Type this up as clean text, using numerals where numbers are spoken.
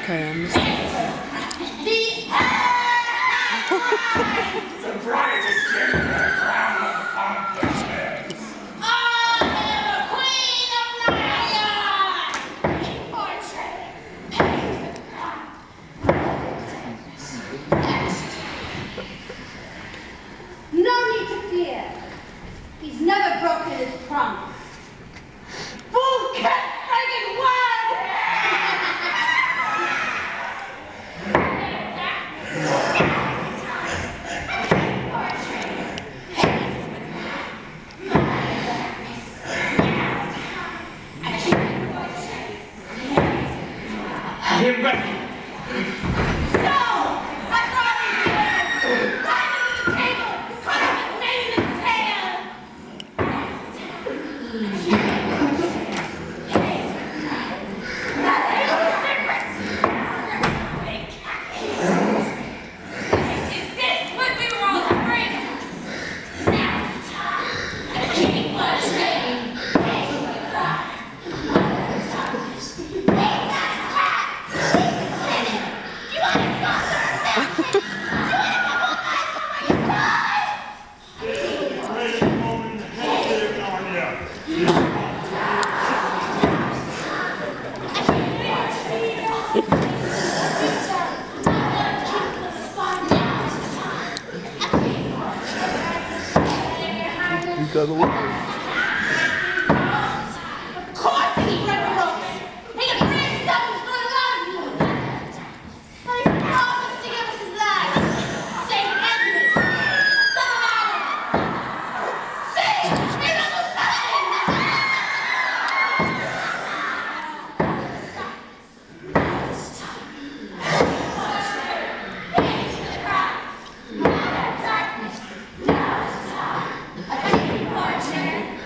Okay, I understand. The bride is given her crown of accomplishment. I am a queen of Naya! Portrait! No need to fear. He's never broken his promise. Full cat friggin' word! I am ready. No! I brought him here! Climb to the table! Cut off his mane and tail! Is this what we were all afraid of? Now's the time! The king was ready! You gotta look. Of course he read the ropes! He can bring something for the love of you! But he promised to give us his life! Saint Edmund! Son of Adam! See! He knows nothing!